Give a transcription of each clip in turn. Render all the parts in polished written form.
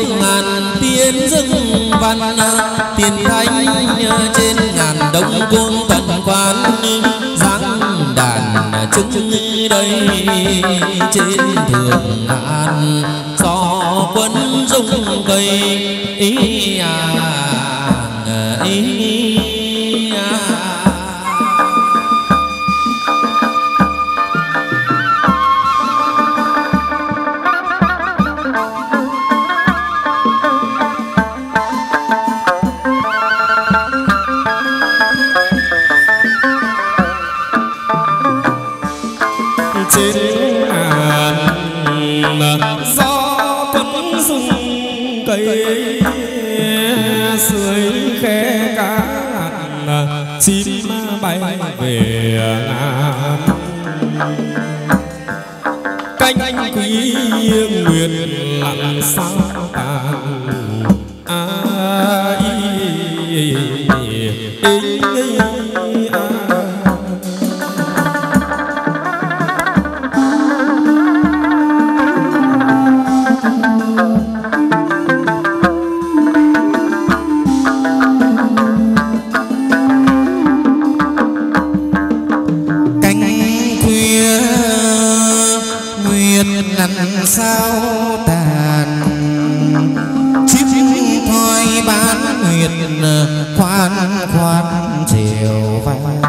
ngàn tiên dâng văn tiền thánh trên ngàn đông cung tận quan dáng đàn chứng đây trên thượng ngàn gió quân rung cây ý chim bay về ngàn cánh quý nguyệt lặng sao tàn sao tàn chim thoi bán nguyệt khoan khoan chiều vang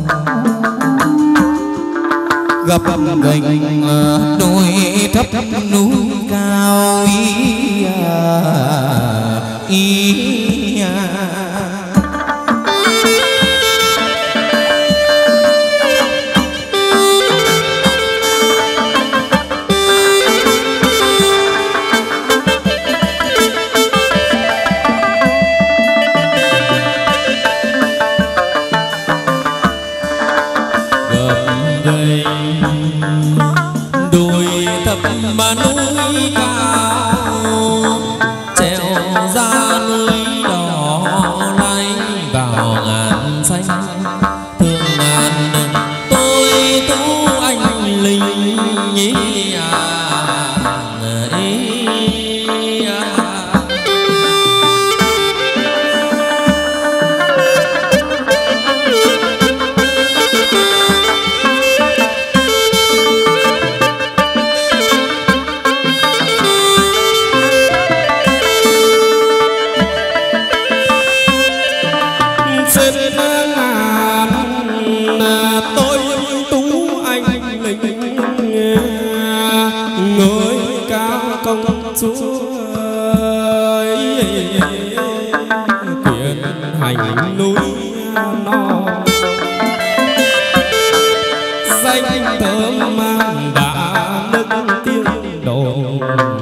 gập ghềnh đôi thấp núi cao mà núi cao treo ra núi đỏ lay vào ngàn xanh thương ngàn tôi tú anh linh quyền hành núi non danh thơm mang đã nâng tiếng đồn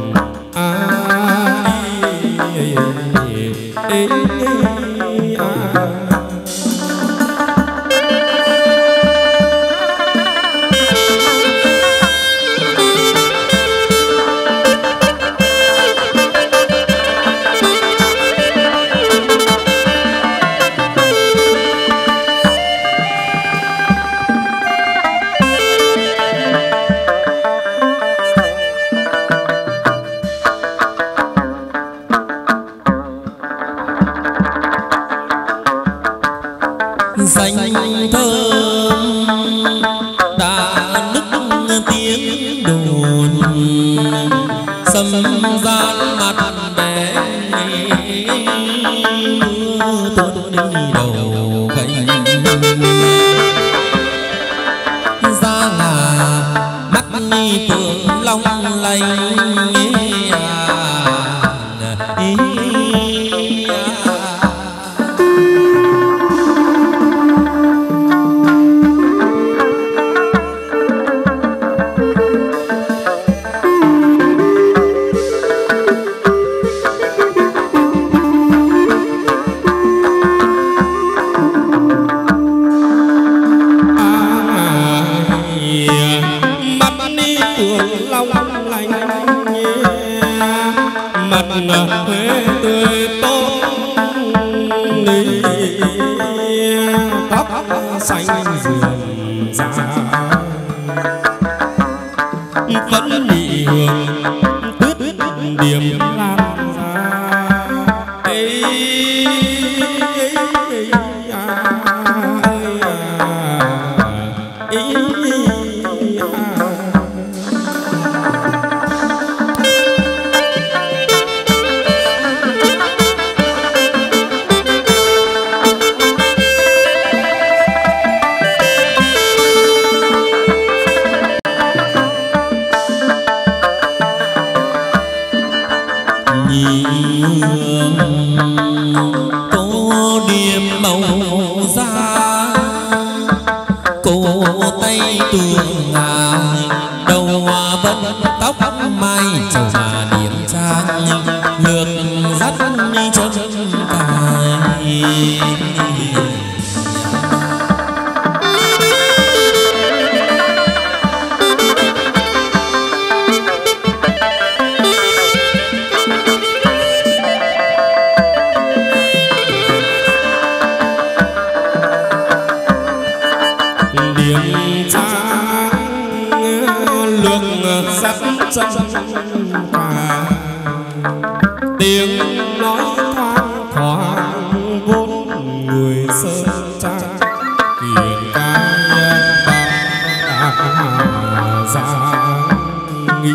danh thơm đã nức tiếng đồn sầm gian mặt bé mưa tuôn đi đầu gánh ra là mắt phượng long lanh mặt huế tươi tốt lý tóc xanh rườm rà vẫn nhị hương tuyết điểm lan ra nhị hương tô điểm màu da cô tay tường đầu vân tóc mai trầu mà điểm trang lược dắt chân cài tiếng nói thoang thoảng vốn người sơn trang kiền cai ba giang nghĩ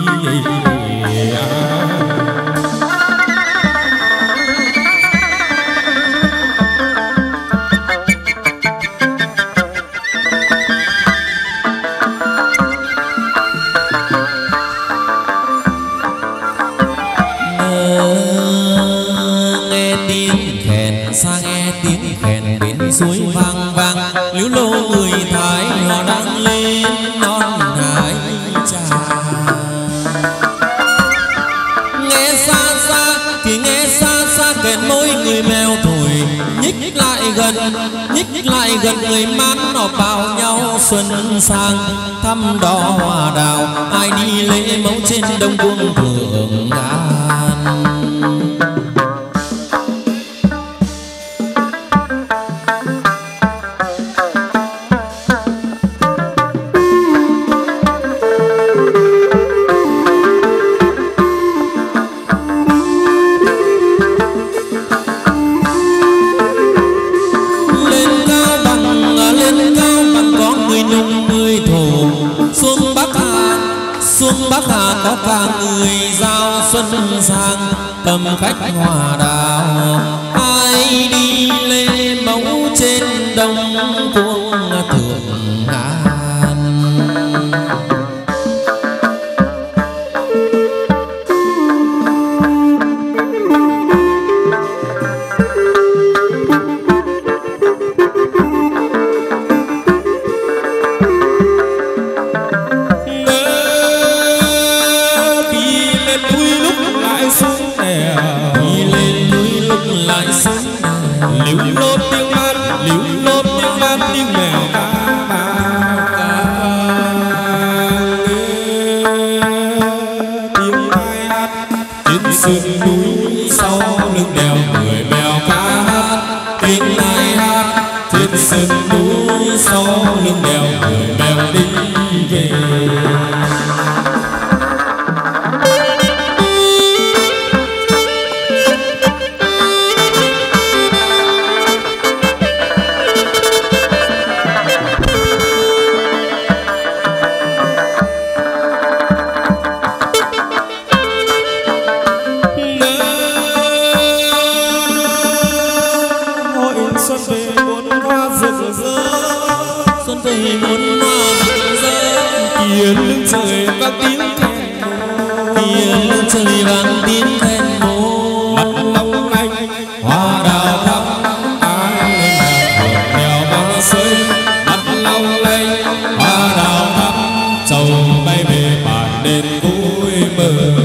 suối vang vang liễu lô người thái họ đang lên non hải trà nghe xa xa thì nghe xa xa kèn môi người mèo thổi nhích lại gần người mát họ bao nhau xuân sang thăm đỏ hoa đào ai đi lễ mẫu trên đông cung thượng ngàn. Bắc Hà có cả người giao xuân sang cầm khách hòa đào ai đi lên mẫu trên đông cung thượng ngàn. liễu lốp tiếng mát tiếng mèo tiếng ai hát trên sườn núi sau lưng đèo người mèo ca hát tiếng ai hát trên sườn núi sau lưng đèo người mèo đi về. Lưng trời vang tiếng kèn kia lưng trời vang tiếng kèn mô mắt long lanh hoa đào thắm ai lên đèo ba sơi mắt long lanh hoa đào thắm trầu bay về bản đền vui mừng.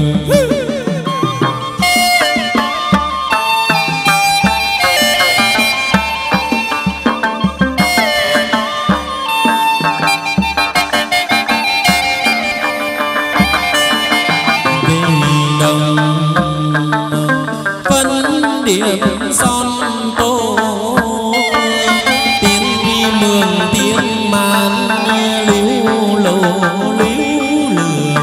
Điểm son tô tiếng đi mường tiếng màn liễu lồ liễu lường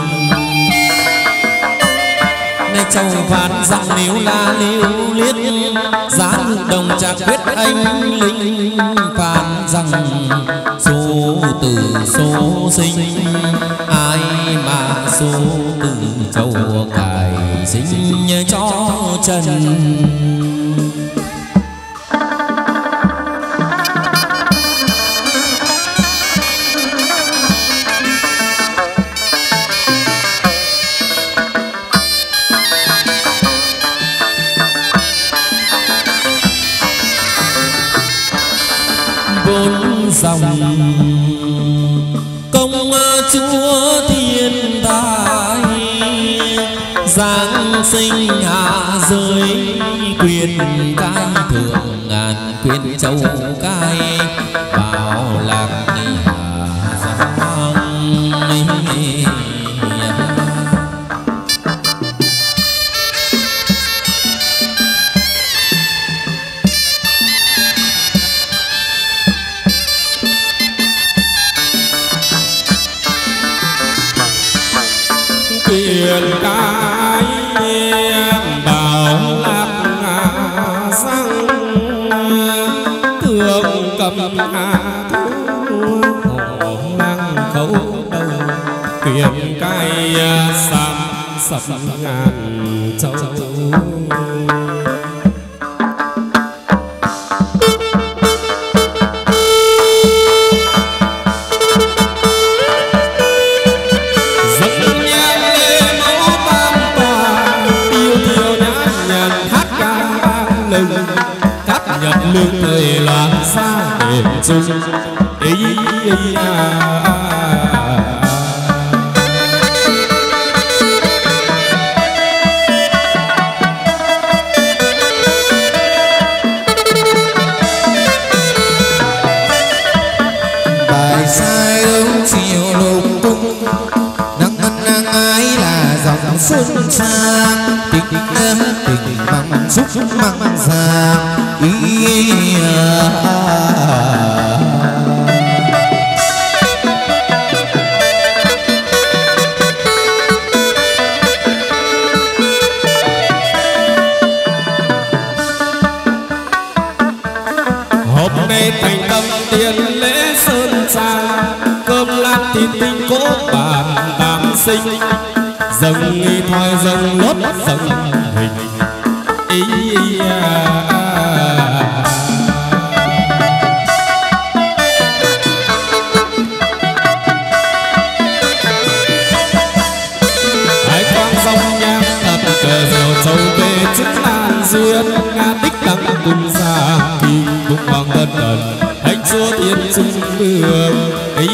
nay châu phạt rằng liễu la liễu liết giá đồng trạc quyết anh linh phạt rằng số từ số sinh ai mà số từ châu cài sinh cho trần. dòng công chúa thiên tài giáng sinh hạ giới quyền cai thượng ngàn quyền châu cai bảo lạc hà giang quyền cái bảo lạc sang thượng cầm hạ thu năng khấu đầu quyền cái sam sập ngàn châu lương thời loạn xa đền chung bài sai đâu chiều lục cung nắng ái là dòng xuân sang tình bằng xúc mang ra hôm nay thành tâm tiền lễ sơn trà cơm lan thịt tinh cố bàn tam sinh dâng nghi thoi dâng lót dâng hình hai con sông nhang thật cờ diều châu về chứng lan duyên nga tích đăng cùng xa kỳ cùng hoàng thân tần hạnh chúa thiên trung vương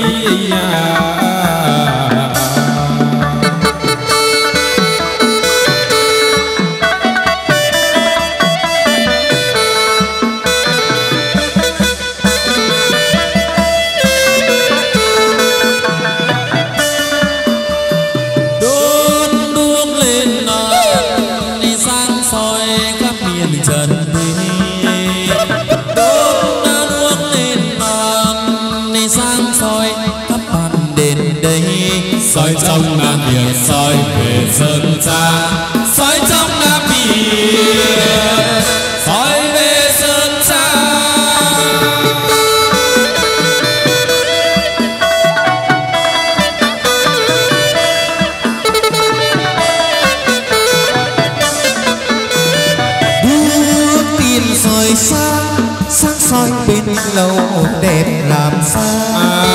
soi trong Nam Việt soi về Sơn Tra soi trong Nam Việt soi về Sơn Tra bước tin soi sáng soi bên lâu đẹp làm sao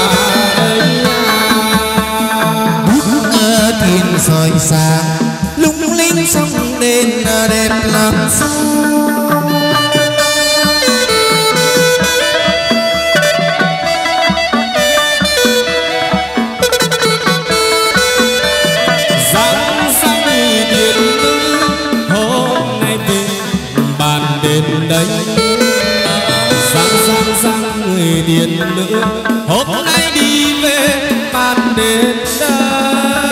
thiên soi sáng lung linh sông đền đẹp làm sao sáng sáng điện nữ hôm nay về bàn đền đây sáng người điện nữ hôm nay đi về bàn đền đây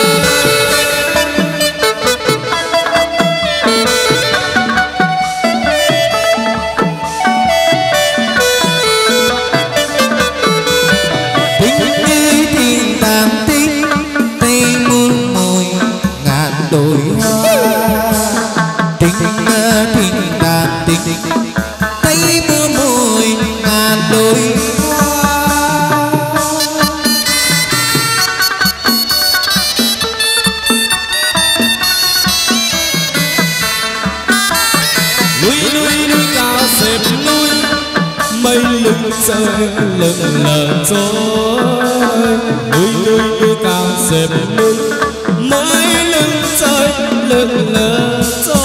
tay mưa mùi ngàn đôi núi cao xếp núi mây lưng trời lững lờ trôi núi cao xếp núi mây lưng trời lững lờ trôi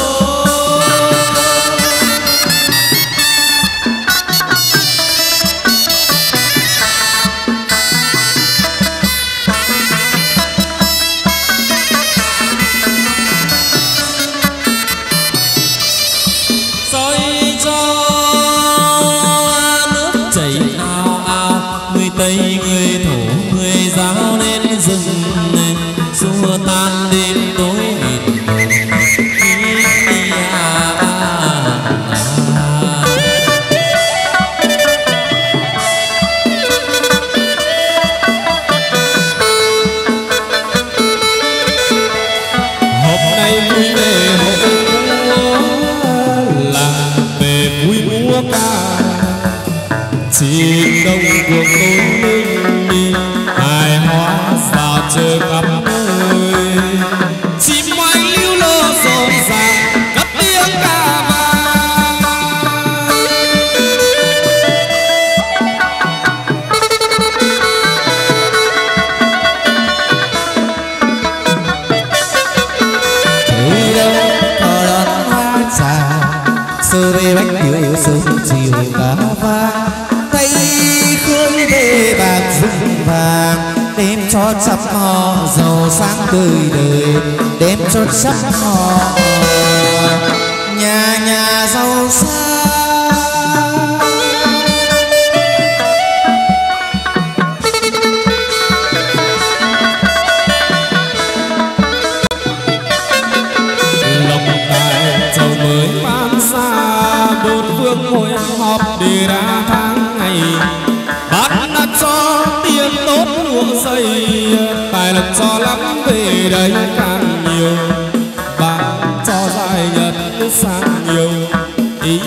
Chim đông cuộc tôi minh hài hóa sao trời khắp nơi. Chim oanh lưu lơ rộn ràng cất tiếng ca vang. Từ đâu có đón hoa trà sơ về bánh điệu sớm chiều cá vang. Tay khơi bê bạc rừng vàng đêm cho trăm hò giàu sáng đời đời. Đêm cho trăm hò nhà nhà giàu sang. Lộc tài châu mới ban xa bốn phương hội họp đề ra tháng ngày. Bác đã cho tiền tốt lụa dày tài lộc cho lắm về đây càng nhiều. Bác cho dài nhật sang nhiều ý.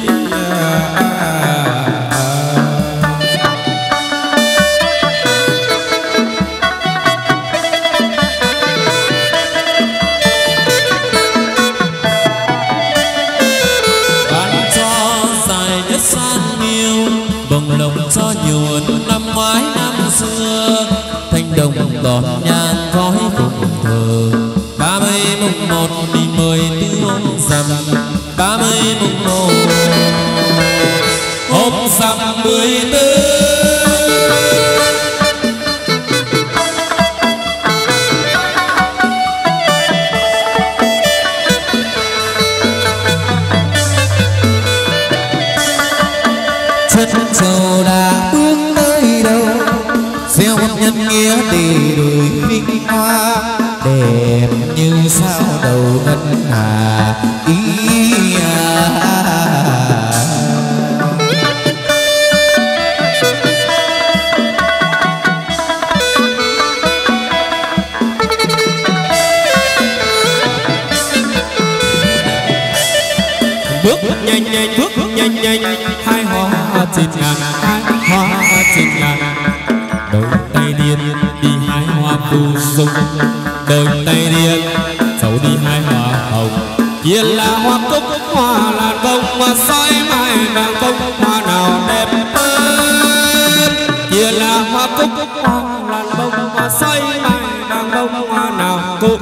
Bồng lộc cho nhiều hơn năm ngoái năm xưa. Thanh đồng đỏ nhang khói phụng thờ. 30 mùng 1 đi 14 rằm. 30 mùng 1 hôm rằm 14. Chân châu đã bước tới đâu gieo một nhân nghĩa để đời vinh hoa. Đẹp như sao đầu ngân hà ý Bước nhanh nhanh bước nhanh nhanh hai hoa trên ngàn hai hoa trên ngàn. Đôi tay điên đi hai hoa phù dung. Đôi tay điên cháu đi hai hoa hồng. Kia là hoa cúc hoa làn bông hoa soi mai vàng bông hoa nào đẹp hơn. Kia là hoa cúc hoa làn bông hoa soi mai vàng bông hoa nào cũng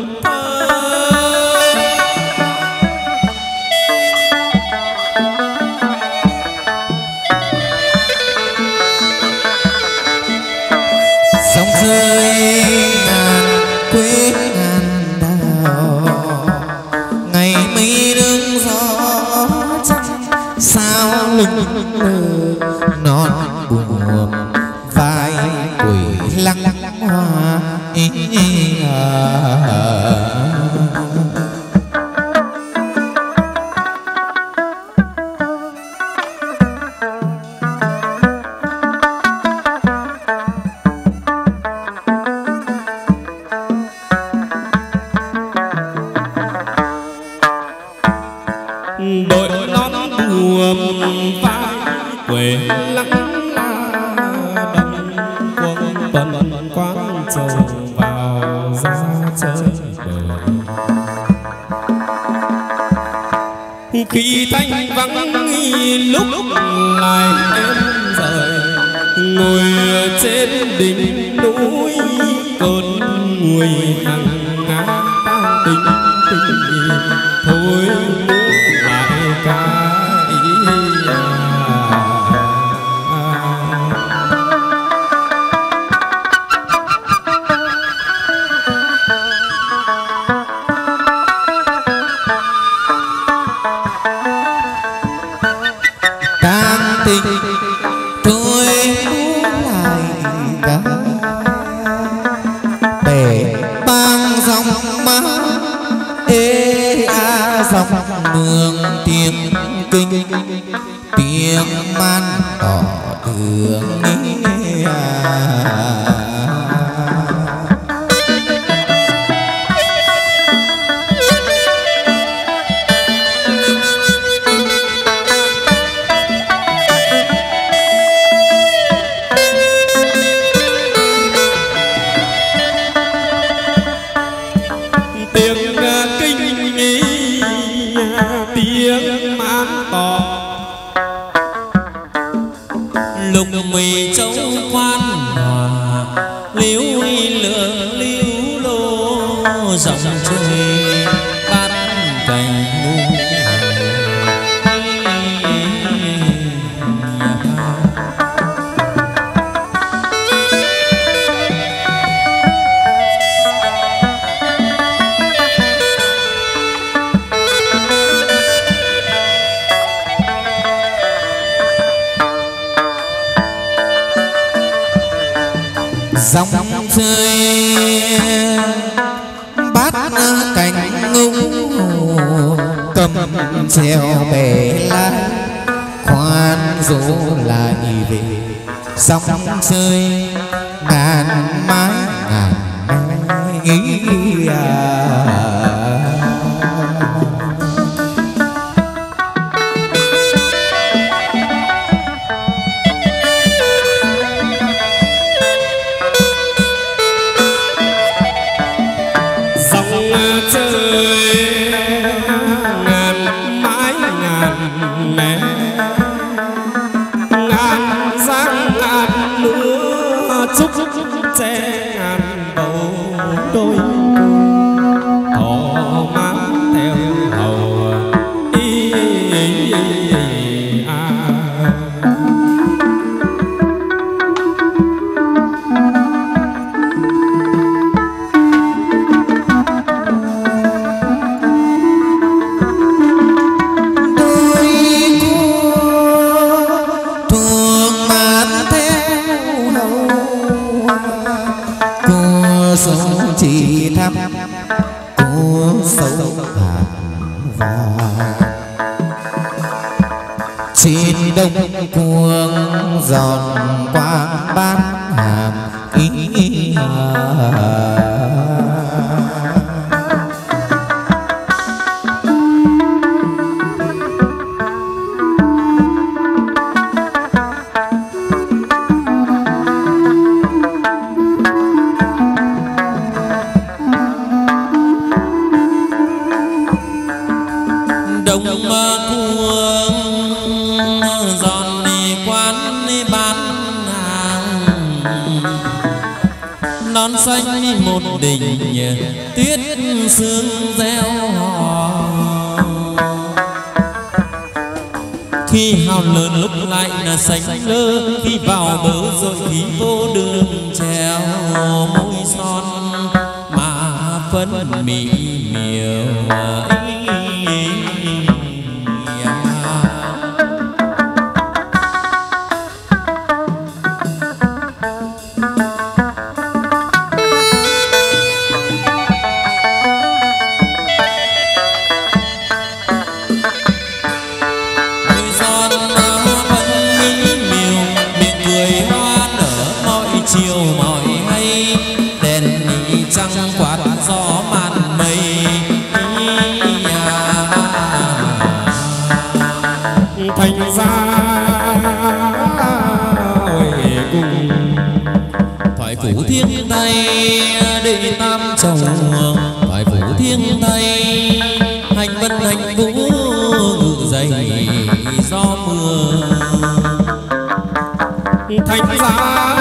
sông rơi ngàn quê ngàn đào. Ngày mây đứng gió trăng sao lưng lờ non buồm vai quỷ lăng hoa đội nón buồm vai quê lăng la đầm quân tuần quán châu vào ra chơi đời. Khi thanh vắng lúc lại em rời ngồi trên đỉnh núi cơn nguôi hàng ngã ta tình tình thôi lại cái càng tình tôi lại cả để bang dòng má ê a dòng mường tiếng kinh tiếng man tỏ đường to lục mì châu quan hòa liễu lửa liễu lô dòng trời bát cành ngu dòng chơi bát cành ngũ cầm treo bể lá khoan dỗ lại về dòng chơi ngàn mái ngàn nghĩ trên đông cuồng giòn quang ban hàm ý xanh một đỉnh tuyết sương reo hò khi hào lớn lúc lại là xanh lơ khi vào bờ rồi khi vô đường treo môi son mà phấn mỹ miều thiên tây đệ tam chồng phải phủ thiên tây hành vân hành vũ ngự dày gió mưa thành giá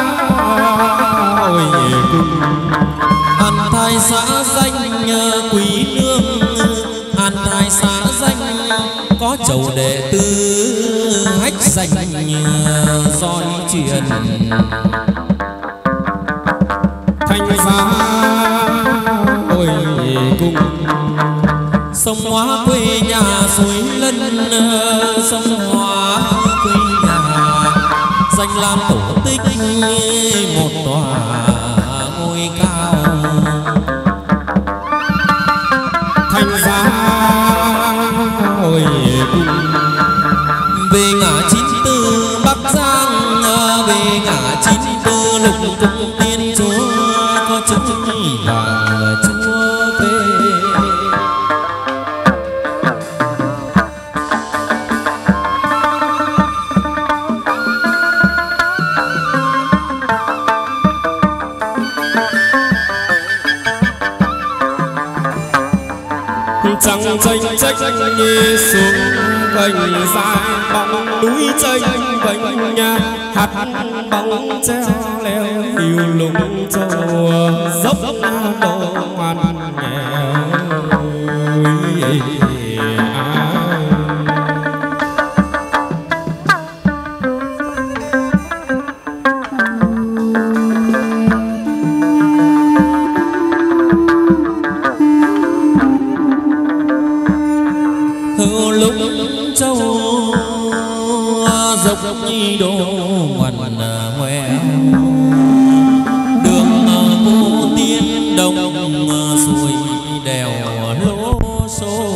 ôi cùng an thái xã danh quý nương an thái xã danh có chầu đệ tử hách danh soi truyền thành giá ôi cùng sông Hóa quê nhà suối Lân sông Hóa quê nhà danh lam tổ tích một tòa ngôi cao thành giá ôi cùng về ngã 94 Bắc Giang về ngã 94 lục cung tiên chúa có chứng vàng chúa về chẳng tranh trách như xuống gành dài bóng núi chênh vênh nhà hạt bóng treo leo hiu lung trầu dốc độ hoàn đô ngoằn ngoèo đường vô tiên đông suối đèo lố xô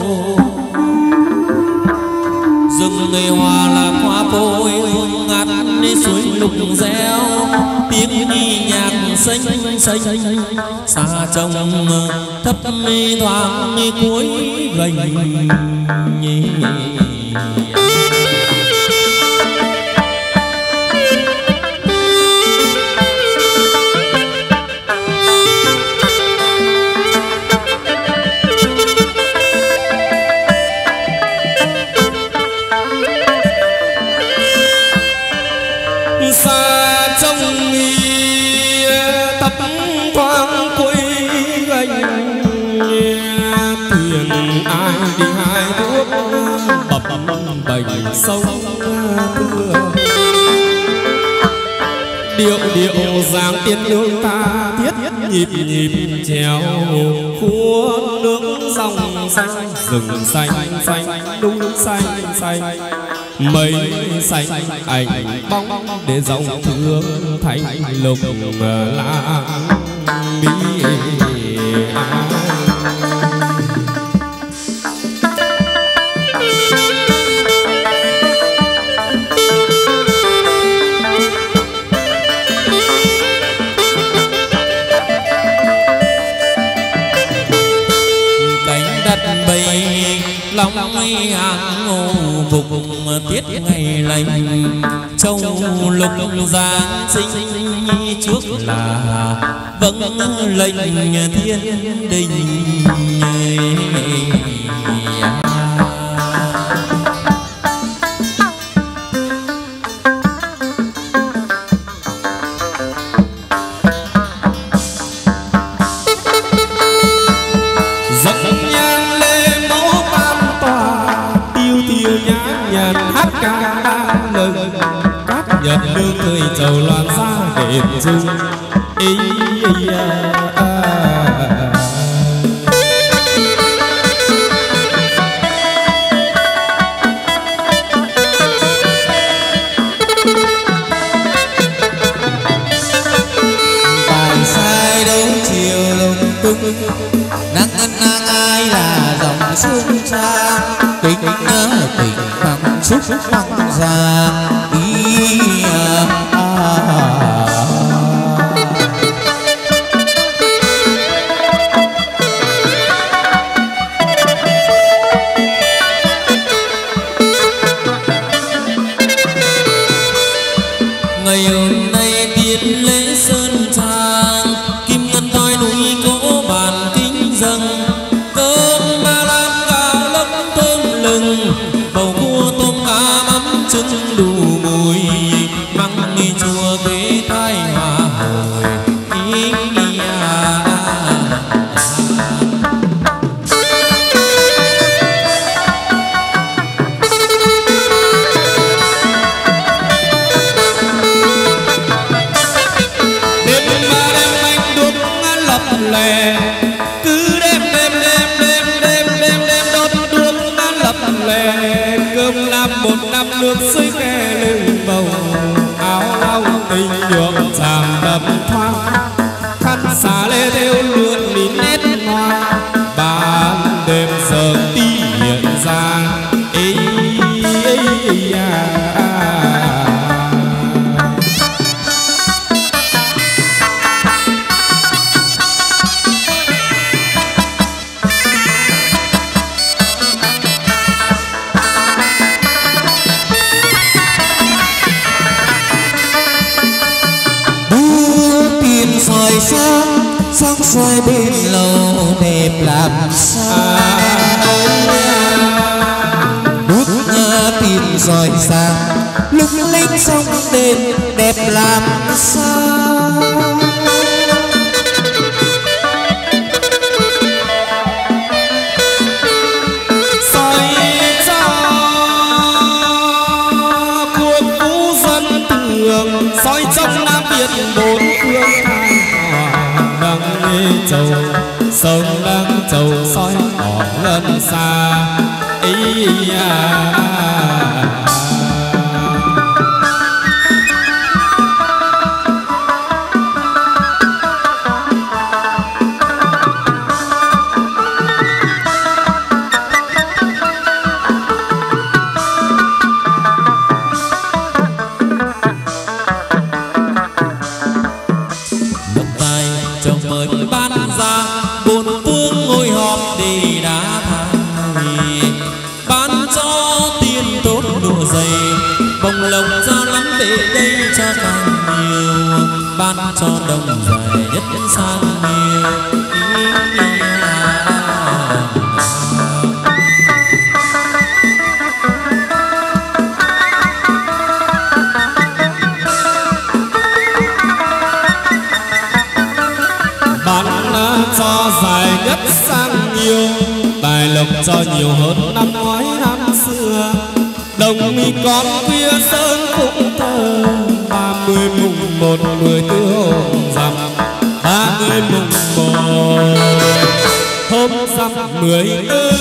rừng người hòa là hoa phôi ngát suối lục reo tiếng nhạc xanh xanh xa trông thấp thoáng cuối gành sông thưa điệu điệu dáng tiên yêu ta thiết nhịp nhịp trèo cuốn nước dòng xanh rừng xanh xanh núi xanh xanh mây xanh ảnh bóng để dòng thương thành lục lãng bí hàng ngô phục tiết ngày lành châu lục giáng sinh trước là vâng lệnh thiên đình nương cười chầu loạn xa đệm chung ý bài sai đâu chiều lung tung nắng nắng ai là dòng sương xa tình tình bằng xúc bằng già ngày hôm nay tiến lễ sơn trang kim ngân toi núi cỗ bàn kính dâng cơm ba lan gạo lốc thơm lừng bầu cua tôm cá mắm trứng đủ mùi măng mì chùa kế thái hòa hồi cứ đêm đốt đuốc lập lè cơm năm một năm nước suối khe lưng bầu áo long tình nhuộm tràm đậm thoáng khăn xà lê theo lượn đi nét hoa ban đêm giờ tí hiện ra sáng soi bên lầu đẹp làm sao đút nhìn rọi ràng lung linh sông đền đẹp làm sao. soi cho cuộc phú dân tường soi trong Nam Việt bốn phương hai hòa đăng lê châu sông đang châu soi tỏ gần xa ý ban cho đồng dài nhất sang nhiều. Ban cho dài nhất sang nhiều, tài lộc cho nhiều hơn năm ngoái năm xưa. Đồng mi con khuya sơn cũng thơ 30 mùng 1 14 hôm rằm 30 mùng 1 hôm rằm 14.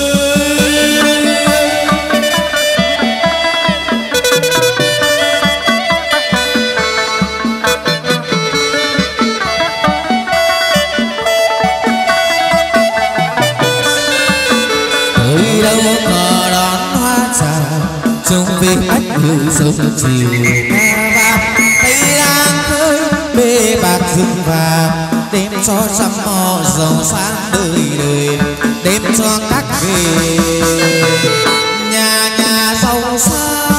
Tới đâu có đón hoa trà chung với ách hữu sông chiều vàng tây đang khơi bê bạc rừng vàng đêm cho trăm mò giàu sáng đời đời đêm cho các về nhà nhà giàu sang.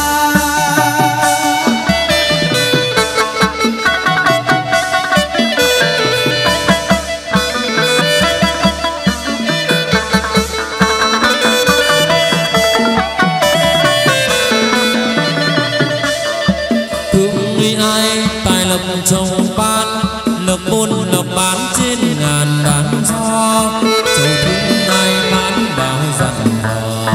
Trồng ban lộc buôn lộc bán trên ngàn đàn gió trầu thương ai bán bao dặn hò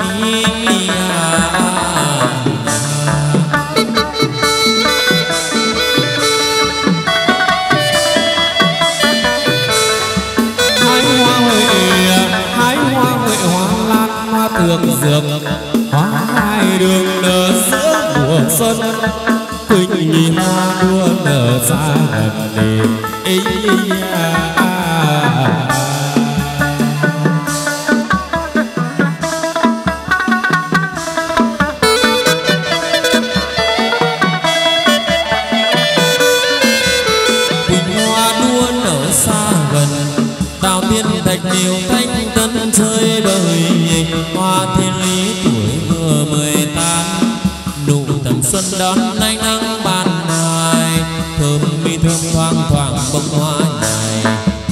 hái hoa huệ hoa lan hoa tường dược hoa hai đường nở giữa mùa xuân quỳnh nhi hoa đua nở xa gần đêm quỳnh hoa đua nở xa gần đào tiên thạch điều thanh tân chơi bời hoa thiên lý tuổi vừa 18 nụ tầm xuân đón ánh nắng ban mai thơm mi thơm thoang thoảng bông hoa nhài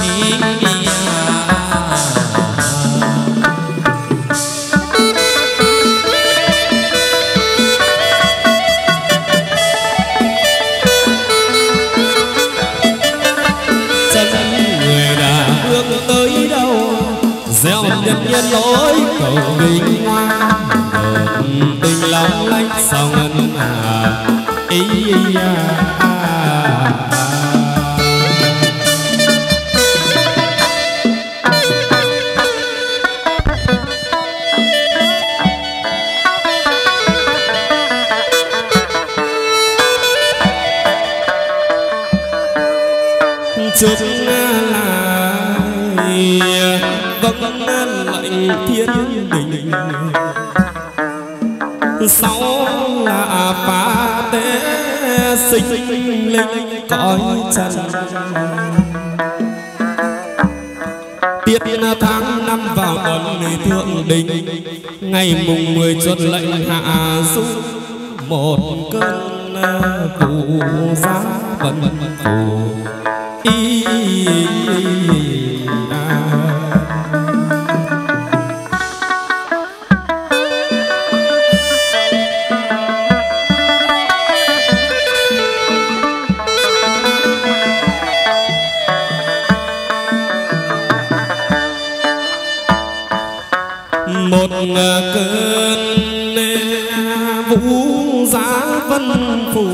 chân người đã bước tới đâu gieo nhân nhân lối cầu bình hoa tình long lanh sao ngân hà chúc lại vâng lệnh thiên đình sau là phá tế sinh linh cõi trần tiết tháng 5 vào tuần thượng đình ngày mùng 10 chuột lệnh hạ du một cơn cụ giá bần cụ cơn vũ giá vân phù,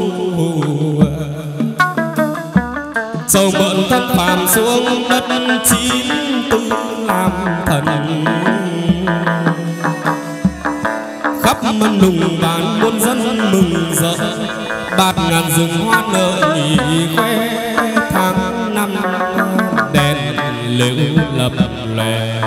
dầu mượn thân phàm xuống đất chín tư làm thần, khắp mân lùng bàn muôn dân mừng rỡ, bạt ngàn rừng hoa nở nghỉ khoe tháng năm đèn liễu lập lòe.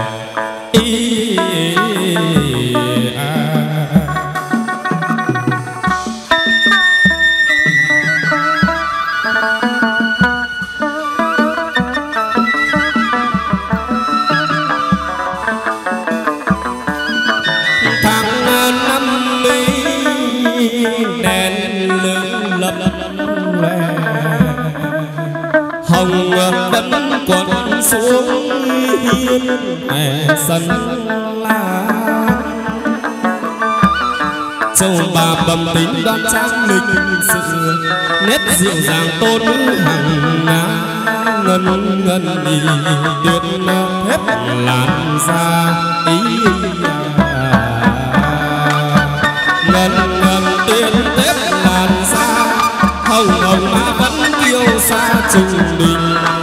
Hồng vẫn quấn xuống hiên mẹ sân la, châu bà bầm tính đoan trang lịch sự, nét dịu dàng tôn nữ hằng ná, ngân ngân đi tuyệt hết làn da ý, ngân ngân tuyệt hết làn da, hồng hồng mà vẫn yêu xa trùng đình.